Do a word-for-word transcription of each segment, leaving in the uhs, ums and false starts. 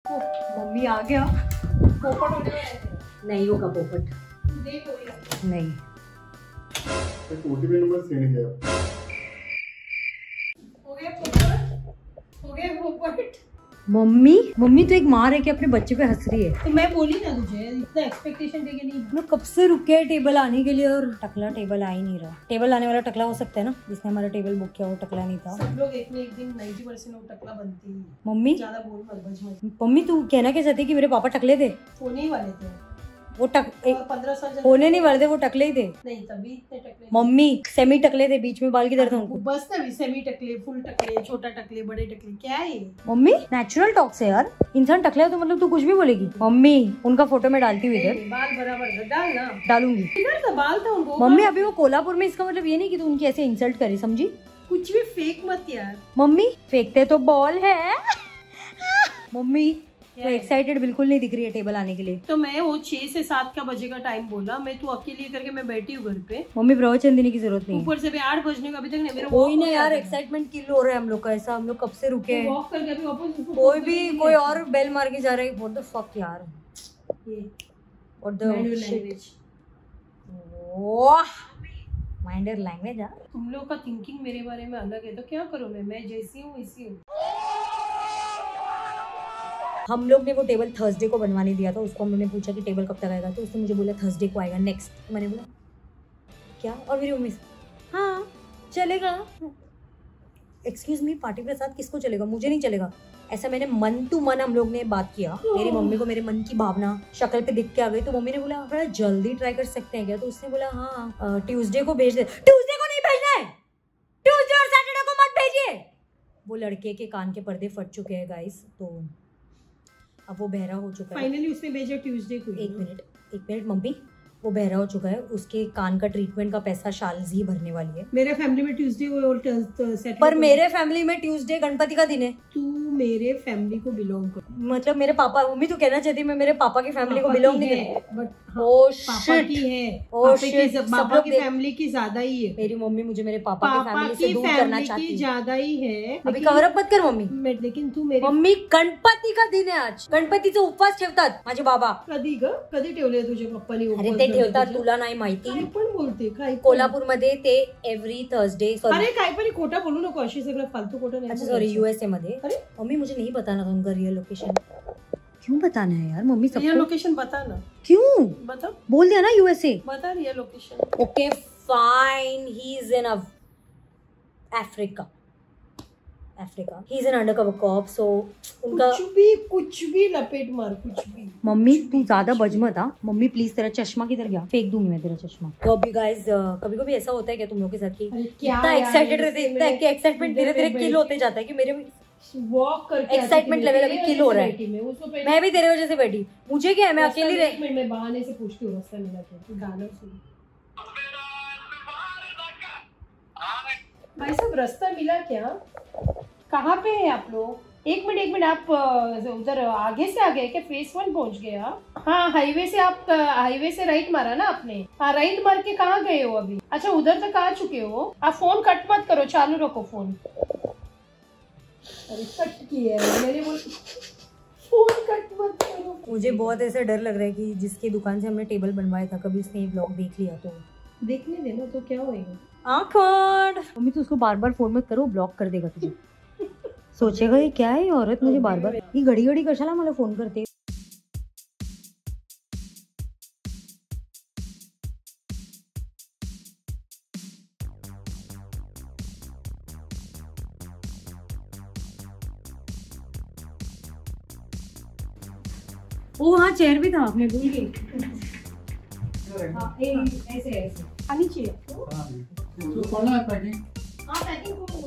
Mummy आ गया। पोपट होने वाला है। नहीं होगा पोपट। नहीं ओटीपी नंबर सेंड किया। हो गया पोपट, हो गया पोपट। मम्मी मम्मी तो एक माँ रह के अपने बच्चे पे हंस रही है। तो मैं बोली ना तुझे, इतना एक्सपेक्टेशन देके नहीं। हम लोग कब से रुके हैं टेबल आने के लिए और टकला टेबल आ ही नहीं रहा। टेबल आने वाला टकला हो सकता है ना, जिसने हमारा टेबल बुक किया वो टकला नहीं था। सब लोग एक न एक दिन नाइन्टी परसेंट लोग टकला बनती है। मम्मी ज्यादा बोल मत बज मत। मम्मी तू कहना क्या चाहती है कि मेरे पापा टकले थे? होने ही वाले थे वो टक पंद्रह साल होने नहीं वाले थे, वो टकले ही थे। नहीं तभी इतने टकले। मम्मी सेमी टकले थे, बीच में बाल किधर था उनको? बस तभी सेमी टकले, फुल टकले, छोटा टकले, बड़े टकले, क्या है ये? मम्मी नेचुरल टॉक से यार, इंसान टकला है तो मतलब तू कुछ भी बोलेगी। मम्मी उनका फोटो मैं डालती हुई इधर बाल बराबर डाल ना। डालूंगी। किधर था बाल था उनको? मम्मी अभी वो कोल्हापुर में, इसका मतलब ये नहीं कि तू उनकी ऐसे इंसल्ट करे, समझी? कुछ भी फेक मत यार। मम्मी फेंकते तो बॉल है। मम्मी तो एक्साइटेड बिल्कुल नहीं दिख रही है टेबल आने के लिए। तो मैं वो छह से सात का बजे का टाइम बोला, मैं तू अकेले करके मैं बैठी हूँ घर पे। मम्मी प्रवचन देने की जरूरत नहीं। ऊपर से भी आठ बजने का अभी तक नहीं मेरा। कोई नहीं यार, एक्साइटमेंट किल हो रहा है हम लोग का। ऐसा हम लोग कब से रुके हैं। वॉक करके अभी वापस कोई भी कोई और बेल मार के जा रहा है। व्हाट द फक यार, ये व्हाट द लैंग्वेज, वाह माइंडर लैंग्वेज। यार तुम लोग का थिंकिंग मेरे बारे में अलग है तो क्या करूँ मैं मैं जैसी हूँ इसी हूँ। हम लोग ने वो टेबल थर्सडे को बनवाने दिया था उसको। हमने पूछा कि टेबल कब तक आएगा, तो उसने मुझे बोला थर्सडे को आएगा नेक्स्ट। तो मैंने बोला क्या, और मेरी मम्मी हाँ चलेगा। एक्सक्यूज मी, पार्टी प्रसाद किसको चलेगा? मुझे नहीं चलेगा। ऐसा मैंने मन टू मन हम लोग ने बात किया। मेरी मम्मी को मेरे मन की भावना शक्ल पे दिख के आ गई। तो मम्मी ने बोला बड़ा जल्दी ट्राई कर सकते हैं क्या? तो उसने बोला हाँ ट्यूसडे को भेज दे। ट्यूसडे को नहीं भेजना है, ट्यूसडे और सैटरडे को मत भेजिए। वो लड़के के कान के पर्दे फट चुके हैं गाइस, तो अब वो बहरा हो चुका है। फाइनली उसने भेजा ट्यूसडे को। एक मिनट एक मिनट मम्मी, वो बहरा हो चुका है। उसके कान का ट्रीटमेंट का पैसा शाल्स ही भरने वाली है। मेरे फैमिली में ट्यूसडे और पर मेरे फैमिली में ट्यूसडे गणपति का दिन है। तू मेरे फैमिली को बिलोंग कर, मतलब मेरे पापा, मम्मी तो कहना चाहती मैं मेरे पापा की फैमिली को बिलोंग नहीं करती। बट ओ पापा की है, ओ शिट, पापा की फैमिली की ज्यादा ही है। मेरी मम्मी मुझे मेरे पापा की पापा फैमिली की से दूर करना चाहती फैमिली है। ज्यादा ही है। अभी कवर अप मत कर मम्मी। लेकिन तू मेरी मम्मी गणपती का दिन आहे आज, गणपतीचा उपवास ठेवतात माझे बाबा। कधी ग कधी ठेवले तुझे पप्पानी उपवास? अरे ते ठेवतात, तुला नाही माहिती। काय पण बोलते काय? कोल्हापूर मध्ये ते एव्हरी थर्सडे। अरे काय पण खोटा बोलू नको, अशी सगळं फालतू खोटं नाही। अच्छा सॉरी, यूएसए मध्ये। अरे मम्मी मुझे नहीं बताना था उनका रियल लोकेशन। क्यों बताना है यार मम्मी सबको? रियल लोकेशन बता ना। क्यों? बता, बोल दिया ना यूएसए। बता real location. Okay fine, he is in Africa. Africa, he is an undercover cop. So उनका कुछ भी कुछ भी लपेट मार, कुछ भी। मम्मी तू ज्यादा बज मत। हाँ मम्मी प्लीज, तेरा चश्मा किधर गया? फेंक दूंगी मैं तेरा चश्मा। तो अभी गाइस कभी कभी ऐसा होता है क्या तुम लोग के साथ कि इतना एक्साइटेड रहते हैं, इतना एक्साइटमेंट धीरे धीरे किल होते जाता है कि मेरे वॉक करके एक्साइटमेंट लेवल अभी किल हो रहा है। मैं भी तेरे वजह से बैठी। मुझे क्या है, मैं अकेली रह। मैं बहाने से पूछती हूँ रास्ता मिला तो गाना सुन। भाई साहब रास्ता मिला क्या? कहाँ पे है आप लोग? एक मिनट एक मिनट, आप उधर आगे से आ गए क्या? फेस वन पहुंच गया? हाँ हाईवे से, आप हाईवे से राइट मारा ना आपने? हाँ राइट मार के कहाँ गए हो अभी? अच्छा उधर तक आ चुके हो आप? फोन कट मत करो, चालू रखो फोन। अरे कट किया है मैंने, बोल फोन कट मत करो। मुझे बहुत ऐसा डर लग रहा है कि जिसकी दुकान से हमने टेबल बनवाया था, कभी उसने ये ब्लॉग देख लिया तो देखने देना तो क्या होएगा। आखड़ मम्मी तो उसको बार बार फोन मत करो, ब्लॉक कर देगा तुझे। सोचेगा ये क्या है औरत, मुझे बार बार ही घड़ी घड़ी कशाला मला फोन करते। ओ हाँ चेयर भी था, आपने भूल गई। हाँ ऐसे ऐसे खाली चाहिए। तो कौन है पैकिंग? हाँ पैकिंग करो।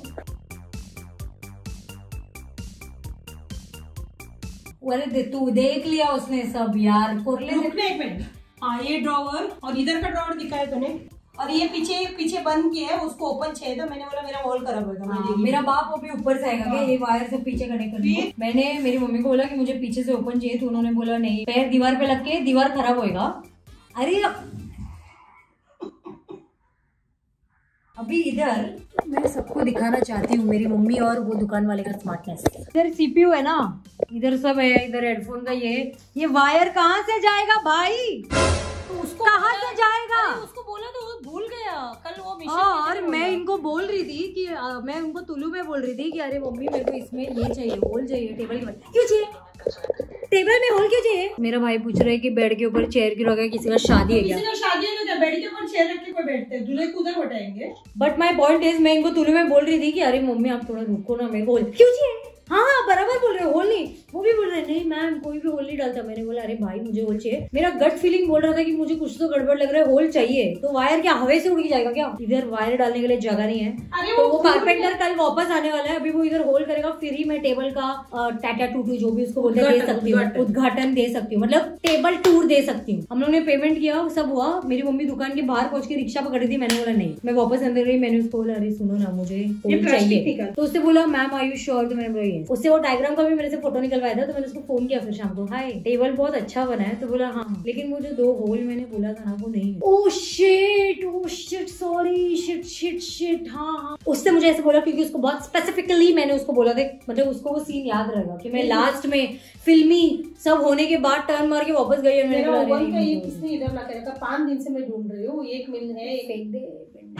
अरे दे, तू देख लिया उसने सब यार। कोरले रुकने एक मिनट। हाँ ये ड्रॉवर और इधर का ड्रॉवर दिखाया तूने, और ये पीछे पीछे बंद किया है, उसको ओपन चाहिए था। मैंने बोला मेरा वॉल खराब होगा। हाँ, मेरा बाप अभी ऊपर से आएगा क्या? ये वायर से पीछे कनेक्ट करनी। मैंने मेरी मम्मी को बोला कि मुझे पीछे से ओपन चाहिए, तो उन्होंने बोला नहीं, पैर दीवार पे लग के दीवार खराब होएगा। अरे अभी इधर मैं सबको दिखाना चाहती हूँ मेरी मम्मी और वो दुकान वाले का स्मार्टनेस। इधर सीपीयू है ना, इधर सब है, इधर हेडफोन का ये ये वायर कहाँ से जाएगा भाई? तो उसको कहाँ से जाएगा? उसको बोला तो वो भूल गया कल वो मिशन। हाँ, और मैं इनको बोल रही थी कि आ, मैं उनको तुलू में बोल रही थी कि अरे मम्मी मेरे को इसमें ये चाहिए, होल चाहिए टेबल के। क्यों चाहिए टेबल में होल, क्यों चाहिए? मेरा भाई पूछ रहा है कि बेड के ऊपर चेयर क्यों रखा है, किसी का शादी है क्या? किसी का शादी है तो बेड के ऊपर चेयर रख के कोई बैठते हैं, दूल्हे को उधर बैठाएंगे। बट माई पॉइंट इज, मैं इनको तुलू में बोल रही थी कि अरे मम्मी आप थोड़ा रुको ना, मेरे को होल क्यों चाहिए? हाँ हाँ बराबर बोल रहे हो, होल नहीं। वो भी बोल रहे नहीं मैम कोई भी होल नहीं डालता। मैंने बोला अरे भाई मुझे होल चाहिए। मेरा गट फीलिंग बोल रहा था कि मुझे कुछ तो गड़बड़ लग रहा है, होल चाहिए। तो वायर क्या हवा से उड़ के जाएगा क्या? इधर वायर डालने के लिए जगह नहीं है। तो वो कारपेंटर कल वापस आने वाला है, अभी वो इधर होल करेगा, फिर ही मैं टेबल का टाटा टूटू जो भी उसको बोलते हैं दे सकती हूँ, उद्घाटन दे सकती हूँ, मतलब टेबल टूर दे सकती हूँ। हम लोग ने पेमेंट किया, सब हुआ। मेरी मम्मी दुकान के बाहर पहुंच के रिक्शा पकड़ी थी। मैंने बोला नहीं, मैं वापस अंदर गई। मैंने उसको बोला अरे सुनो ना मुझे होल चाहिए। तो उससे बोला मैम आर यू श्योर? तो मैंने बोला ये। उससे वो डायग्राम का भी मेरे से फोटो निकलवाया था। तो मैंने उसको फोन किया फिर शाम को, हाय टेबल बहुत अच्छा बना है। तो बोला हाँ, लेकिन वो जो दो होल मैंने बोला था ना वो नहीं है। Oh shit, oh shit, sorry, shit shit shit. हाँ हाँ, उससे मुझे ऐसे बोला क्योंकि उसको बहुत स्पेसिफिकली मैंने उसको बोला था, मतलब उसको वो सीन याद रहेगा कि मैं लास्ट में फिल्मी सब होने के बाद टर्न मार के वापस गई। मेरा ओवन का ये किसने इधर ला के रखा? पांच दिन से मैं ढूंढ रही हूँ, एक मिल है, एक फेंक दे।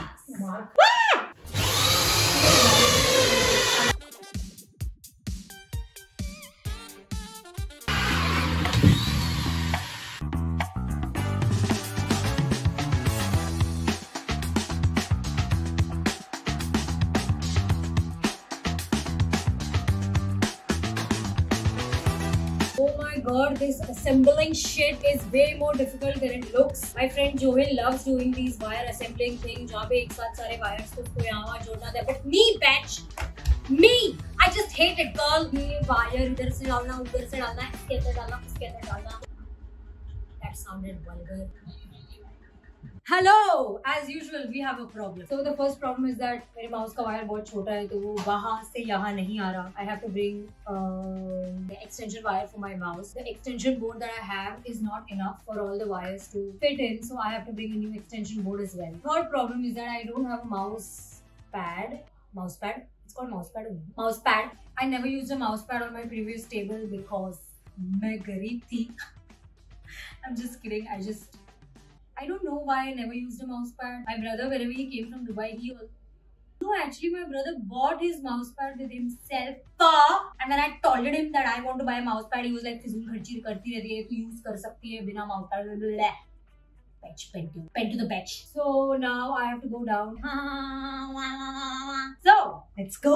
Oh my god, this assembling shit is way more difficult than it looks. My friend Joel loves doing these wire assembling things, जहाँ पे एक साथ सारे wires को उसको यहाँ वहाँ जोड़ना था. But me, bitch, me, I just hate it, girl. ये wire इधर से डालना, उधर से डालना, इसके अंदर डालना, इसके अंदर डालना. That sounded vulgar. Hello, as usual we have a problem. So the first problem is that मेरे mouse का wire बहुत छोटा है, तो वो वहाँ से यहाँ नहीं आ रहा. I have to bring uh, the extension wire for my mouse. The extension board that I have is not enough for all the wires to fit in, so I have to bring a new extension board as well. Third problem is that I don't have a mouse pad. Mouse pad? It's called mouse pad. Mouse pad. I never used a mouse pad on my previous table because मैं गरीब थी. I'm just kidding. I just I don't know why I never used a mouse pad. My brother, whenever he came from Dubai, he was... No, actually my brother bought his mouse pad with himself. And when I told him that I want to buy a mouse pad, he was like, फिजूल खर्ची करती रहती है, तू use कर सकती है बिना mouse pad. Patch, pen to, pen to the patch. So now I have to go down. So, let's go.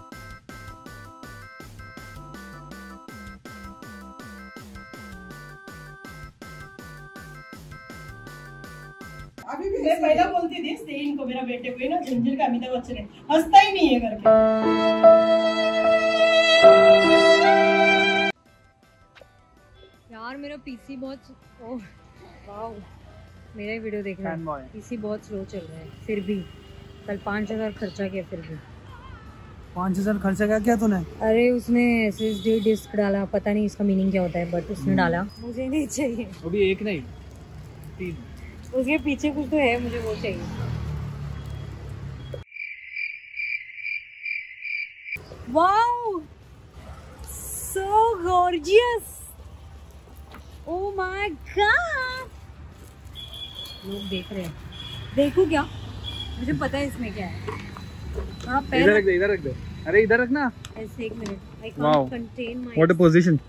मैं पहला बोलती थी से इनको, मेरा बेटे को ना झंझर का अमिताभ बच्चन है, हंसता ही नहीं है करके. यार मेरा पीसी बहुत ओह वाओ, मेरा ही वीडियो देख रहा है. पीसी बहुत स्लो चल रहा है. फिर भी कल पाँच हजार खर्चा किया. फिर भी पाँच हजार खर्चा क्या किया तूने? अरे उसने एसएसडी डिस्क डाला, पता नहीं इसका मीनिंग क्या होता है, बट उसने डाला. मुझे नहीं चाहिए. अभी एक नहीं तीन. उसके पीछे कुछ तो है, मुझे वो चाहिए. Wow, so gorgeous. Oh my God. लोग देख रहे हैं. देखो क्या, मुझे पता है इसमें क्या है. हाँ, इधर रख दे, इधर रख दे. अरे इधर रखना. ऐसे एक minute. I can't contain my. What a position.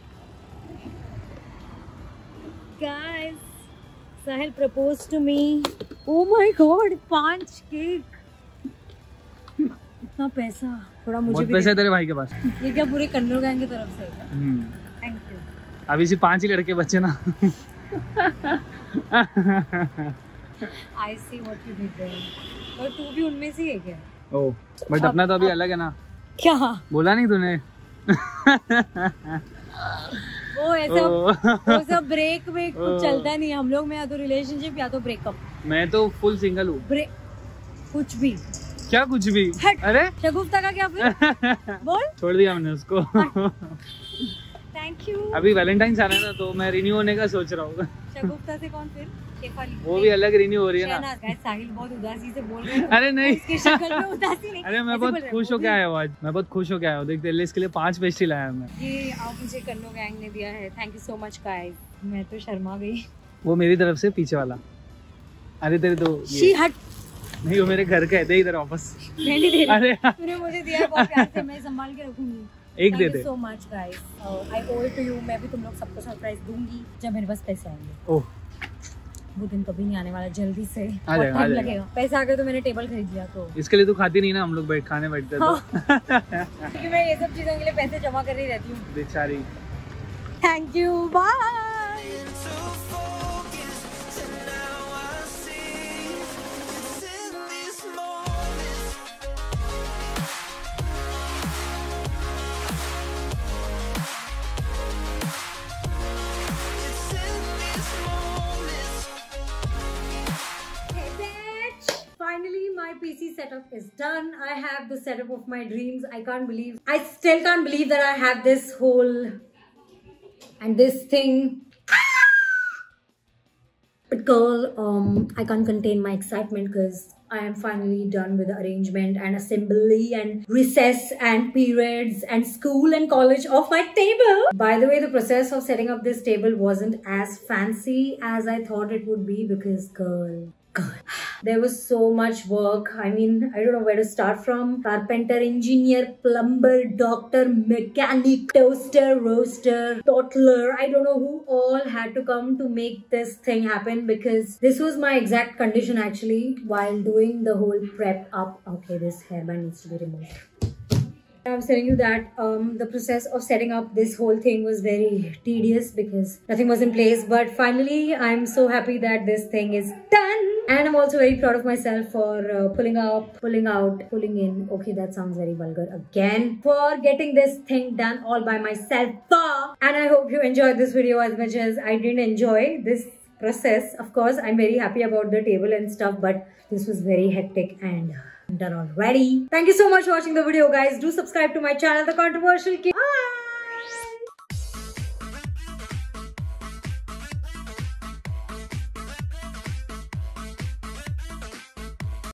Guys, Sahil proposed to me. Oh my God, पांच केक. इतना पैसा. थोड़ा मुझे बहुत भी पैसा है तेरे भाई के पास. ये क्या पूरे कन्नौर गैंग की तरफ से है? Thank you. अभी सिर्फ पांच ही लड़के बच्चे ना. I see what you did there. और तू भी उनमें से है क्या? ओह, बट अपना तो अभी अलग है ना. क्या बोला नहीं तूने? वो ऐसा वो सब ब्रेक ब्रेक कुछ चलता नहीं. हम लोग में या तो रिलेशनशिप या तो ब्रेकअप. मैं तो फुल सिंगल हूँ. ब्रेक कुछ भी. क्या कुछ भी? अरे शगुफ्ता का क्या फिर? बोल. छोड़ दिया मैंने उसको. Thank you. अभी वैलेंटाइन आना था तो मैं रिन्यू होने का सोच रहा हूँ. शगुफ्ता से कौन फिर? शेफाली। वो भी अलग रिन्यू हो रही है ना। शहनाज। Guys, साहिल बहुत उदासी से बोल रहे हैं। अरे नहीं, उसकी शक्ल पे उदासी नहीं। अरे मैं ऐसे बहुत बोल रहे हैं, खुश वो होके आया हूँ आज, मैं बहुत खुश होके आया हूँ। देख तेरे लिए इसके लिए पांच पेस्ट्री लाया हूँ मैं। ये आप मुझे कन्नो गैंग ने दिया है, thank you so much guys. मैं तो शर्मा गई। वो मेरी तरफ से पीछे वाला। अरे तेरे तो शी ये हट। नहीं, वो मेरे घर का है, दे इधर वापस। मैं नहीं दे रही। अरे यार, तूने मुझे दिया है बहुत प्यार से, मैं संभाल के रखूंगी। एक दे दे। So much guys, I owe to you. मैं भी तुम लोग सबको सरप्राइज दूंगी जब मेरे पास पैसे आएंगे। ओह, वो दिन कभी नहीं आने वाला, जल्दी से। आ जाएगा, आ जाएगा। लगेगा। पैसा आ गया तो मैंने टेबल खरीद लिया तो। इसके लिए तू खाती नहीं ना, हम लोग बैठ खाने बैठते तो। क्योंकि मैं ये सब चीजों के लिए पैसे जमा कर ही रहती हूँ। बेचारी। Thank you, bye. Finally, my P C setup is done. I have the setup of my dreams. I can't believe, I still can't believe that I have this whole and this thing. But girl, um, I can't contain my excitement because I am finally done with the arrangement and assembly and recess and periods and school and college of my table. By the way, the process of setting up this table wasn't as fancy as I thought it would be because girl, God, there was so much work. I mean, I don't know where to start from. Carpenter, engineer, plumber, doctor, mechanic, toaster, roaster, toddler. I don't know who all had to come to make this thing happen because this was my exact condition actually while doing the whole prep up. Okay, this hairband needs to be removed. I was telling you that um, the process of setting up this whole thing was very tedious because nothing was in place. But finally, I'm so happy that this thing is done. And I'm also very proud of myself for uh, pulling up, pulling out, pulling in. Okay, that sounds very vulgar again. For getting this thing done all by myself. And I hope you enjoyed this video as much as I didn't enjoy this process. Of course, I'm very happy about the table and stuff, but this was very hectic and I'm done already. Thank you so much for watching the video, guys. Do subscribe to my channel, The Controversial King. Bye!